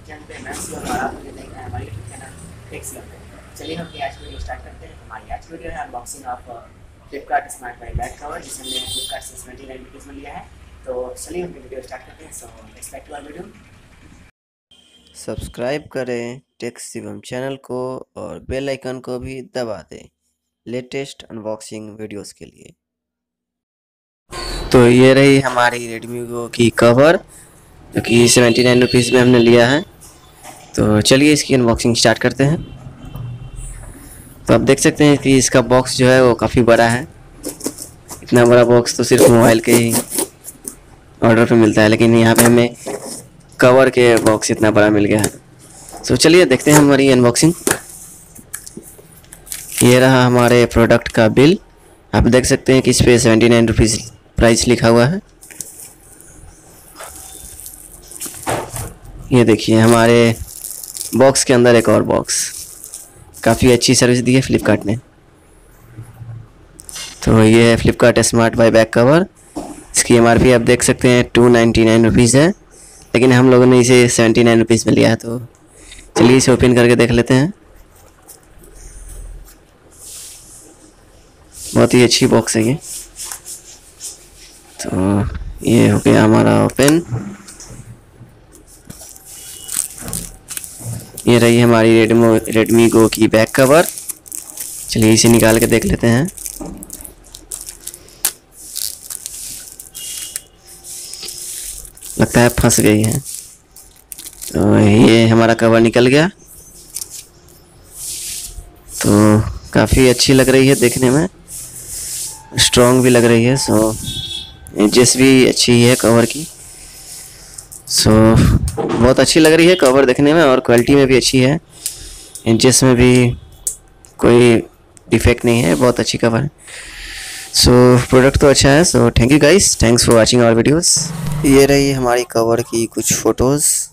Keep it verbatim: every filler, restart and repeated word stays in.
Channel पे मैं सी और आप मुझे देख रहे हैं हमारे यूट्यूब चैनल टेक्स पे। चलिए हम अपनी आज की वीडियो स्टार्ट करते हैं। हमारी आज की वीडियो है unboxing of Flipkart smart buy back cover, जिसे हमने फ्लिपकार्ट से सेवेंटी नाइन रुपीज़ में लिया है। तो चलिए हम वीडियो स्टार्ट करते हैं। So let's back to our video. Subscribe करें टेक्स शिवम चैनल को और बेल आइकन को भी दबा दें लेटेस्ट अनबॉक्सिंग वीडियोस के लिए। तो ये रही हमारी रेडमी गो की कवर, जो कि सेवेंटी नाइन रुपीज़ में हमने लिया है। तो चलिए इसकी अनबॉक्सिंग स्टार्ट करते हैं। तो आप देख सकते हैं कि इसका बॉक्स जो है वो काफ़ी बड़ा है। इतना बड़ा बॉक्स तो सिर्फ मोबाइल के ही ऑर्डर पे मिलता है, लेकिन यहाँ पे हमें कवर के बॉक्स इतना बड़ा मिल गया है। तो चलिए देखते हैं हमारी अनबॉक्सिंग। ये रहा हमारे प्रोडक्ट का बिल। आप देख सकते हैं कि इस पे सेवेंटी नाइन रुपीज़ प्राइस लिखा हुआ है। ये देखिए हमारे बॉक्स के अंदर एक और बॉक्स। काफ़ी अच्छी सर्विस दी है फ्लिपकार्ट ने। तो ये है Flipkart smart buy back cover. इसकी एम आर पी आप देख सकते हैं टू नाइन्टी नाइन रुपीज़ है, लेकिन हम लोगों ने इसे सेवेंटी नाइन रुपीज़ में लिया है। तो चलिए इसे ओपन करके देख लेते हैं। बहुत ही अच्छी बॉक्स है ये। तो ये हो गया हमारा ओपन। ये रही हमारी रेडमी रेडमी गो की बैक कवर। चलिए इसे निकाल के देख लेते हैं। लगता है फंस गई है। तो ये हमारा कवर निकल गया। तो काफ़ी अच्छी लग रही है देखने में, स्ट्रॉन्ग भी लग रही है। सो एडजस्ट भी अच्छी है कवर की। सो बहुत अच्छी लग रही है कवर देखने में, और क्वालिटी में भी अच्छी है। एडजस्ट में भी कोई डिफेक्ट नहीं है, बहुत अच्छी कवर है। सो प्रोडक्ट तो अच्छा है। So thank you guys, thanks for watching our videos. ये रही हमारी कवर की कुछ फ़ोटोज़।